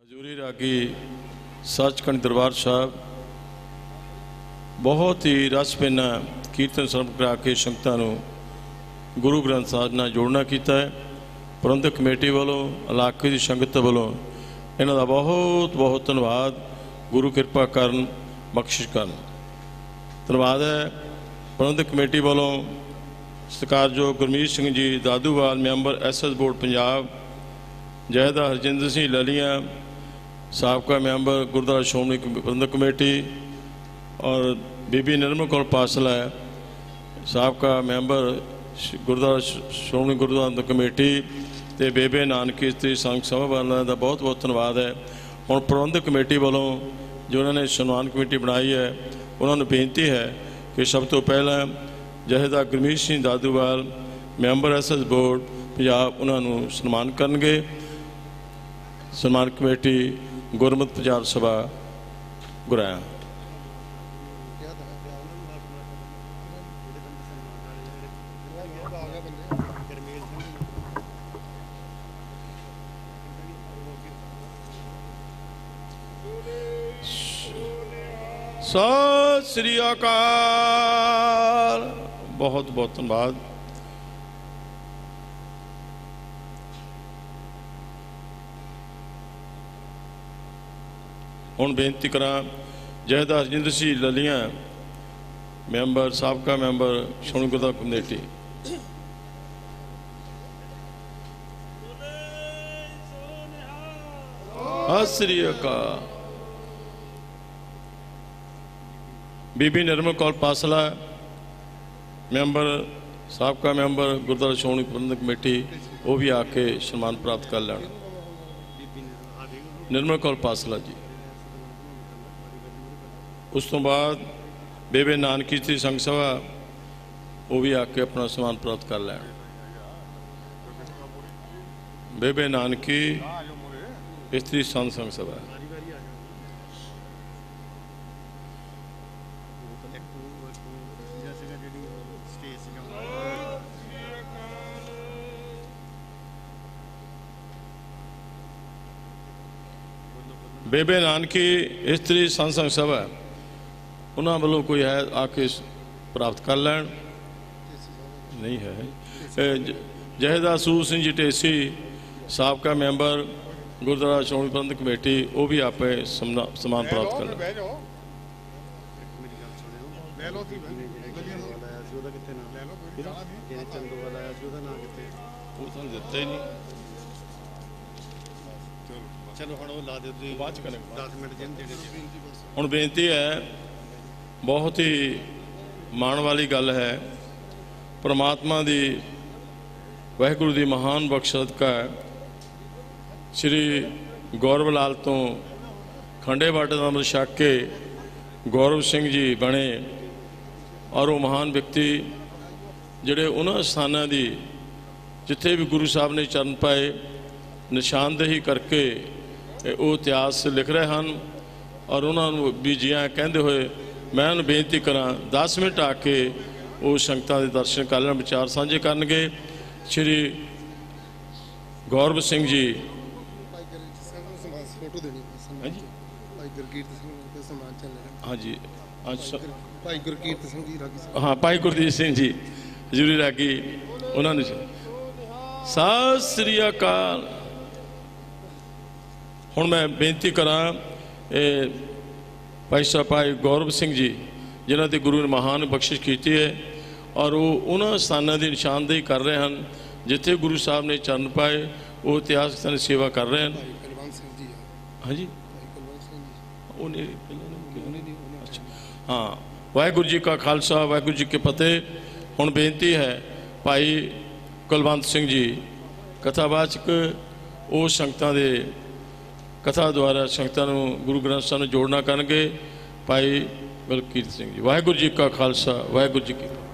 हजूरी रागी सचखंड दरबार साहब बहुत ही रस पैना कीर्तन सरम करा के संगतां नूं गुरु ग्रंथ साहिब नाल जोड़ना किया है। प्रबंधक कमेटी वालों इलाके की संगत वालों इन्हां दा बहुत बहुत धन्यवाद। गुरु कृपा करन बख्शिश करन धन्यवाद है। प्रबंधक कमेटी वालों सत्कारयोग Gurmeet Singh ji Daduwal member SS board Punjab, जयदा हरजिंदर सिंह ललिया साबका मैंबर गुरुद्वारा श्रोमणी प्रबंधक कमेटी और बीबी निर्मल कौर पासला साबका मैंबर गुरुद्वारा श्रोमणी गुरुद्वारा कमेटी ते बेबे नानकी स्त्री संघ सभा वालों का बहुत बहुत धन्यवाद है। और प्रबंधक कमेटी वालों जो उन्होंने सम्मान कमेटी बनाई है उन्होंने बेनती है कि सब तो पहला जहेदा Gurmeet Singh Daduwal member SS board Punjab उन्होंने सम्मान करनगे। सम्मान कमेटी गुरमत पंजाब सभा गुराया। सत श्री अकाल। बहुत बहुत धन्यवाद। हुण बेनती करा जयदा हरजिंदर सिंह ललिया मैंबर साबका मैंबर श्रोमणी गुरुद्वारा कमेटी। सत श्री अकाल। बीबी निर्मल कौर पासला मैंबर साबका मैंबर गुरुद्वारा श्रोमणी प्रबंधक कमेटी वो भी आके सम्मान प्राप्त कर लेना। निर्मल कौर पासला जी। उस तो बाद बेबे नानकी स्त्री संघ सभा वो भी आके अपना सम्मान प्राप्त कर लेना। बेबे नानकी स्त्री संघ सभा। बेबे नानकी स्त्री संघ सभा उन्होंने वालों कोई है आके प्राप्त कर लैन। नहीं है। जहेदा सूर सिंह जी टेसी साबका मैंबर गुरुद्वारा श्रोमणी प्रबंधक कमेटी वो भी आप सम्मान प्राप्त कर लें। हुण बेनती है बहुत ही माण वाली गल है। परमात्मा दी वाहिगुरू दी महान बख्श सदका श्री गौरव लाल तो खंडे बाटे का अमृत छक के गौरव सिंह जी बने और वो महान व्यक्ति जिहड़े उन्होंने स्थानों की जिथे भी गुरु साहब ने चरण पाए निशानदेही करके वो इतिहास लिख रहे हैं। और उन्होंने भी जिया कहते हुए मैं उन्हें बेनती करा 10 मिनट आके वो संगतां दे दर्शन कर लें, विचार साझे करनगे। श्री गौरव सिंह जी हाँ जी हाँ भाई गुरकीरत सिंह जी हजूरी रागी उन्होंने सत श्री अकाल। हुण मैं बेनती करा भाई साहब भाई गौरव सिंह जी जिन्हों की गुरु ने महान बख्शिश की है और वो उन्होंने स्थानों की निशानदेही कर रहे हैं जिथे गुरु साहब ने चरण पाए वो इतिहास की सेवा कर रहे हैं। हाँ जी हाँ वाहिगुरू जी का खालसा वाहिगुरू जी की फतेह। हुण बेनती है भाई कुलवंत सिंह जी कथावाचक वो संगतां दे कथा द्वारा संगतां नूं गुरु ग्रंथ साहिब जोड़ना करनगे। भाई गुरकीरत सिंह जी। वाहिगुरू जी का खालसा वाहिगुरू जी की